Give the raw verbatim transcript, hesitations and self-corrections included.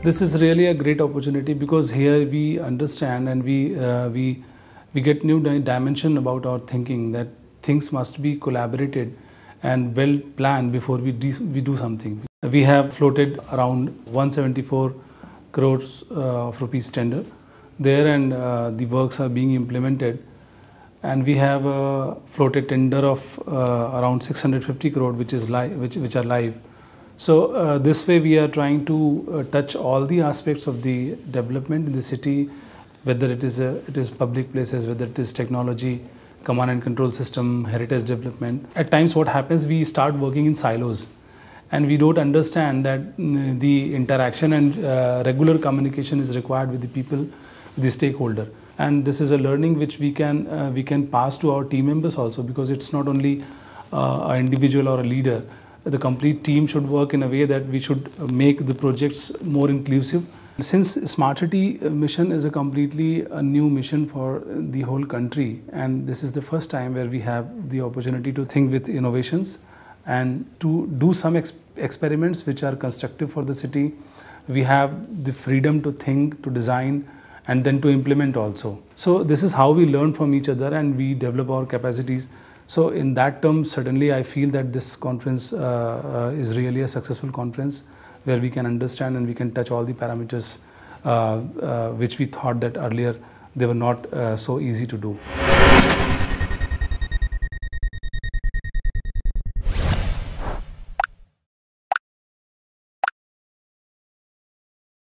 This is really a great opportunity because here we understand and we uh, we we get new di dimension about our thinking, that things must be collaborated and well planned before we do, we do something. We have floated around one hundred seventy-four crores uh, of rupees tender there, and uh, the works are being implemented. And we have uh, floated tender of uh, around six hundred fifty crore, which is live, which which are live. So uh, this way we are trying to uh, touch all the aspects of the development in the city, whether it is a, it is public places, whether it is technology, command and control system, heritage development. At times what happens, we start working in silos and we don't understand that mm, the interaction and uh, regular communication is required with the people, the stakeholder. And this is a learning which we can uh, we can pass to our team members also, because it's not only uh, an individual or a leader. The complete team should work in a way that we should make the projects more inclusive. Since Smart City mission is a completely a new mission for the whole country, and this is the first time where we have the opportunity to think with innovations and to do some ex experiments which are constructive for the city. We have the freedom to think, to design, and then to implement also. So this is how we learn from each other and we develop our capacities. So in that term, certainly I feel that this conference uh, uh, is really a successful conference where we can understand and we can touch all the parameters uh, uh, which we thought that earlier they were not uh, so easy to do.